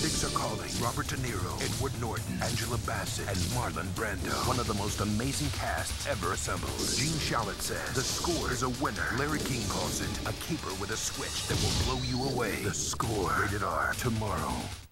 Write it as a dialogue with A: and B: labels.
A: Critics are calling Robert De Niro, Edward Norton, Angela Bassett, and Marlon Brando one of the most amazing casts ever assembled. Gene Shalit says the score is a winner. Larry King calls it a caper with a switch that will blow you away. The Score. Rated R. Tomorrow.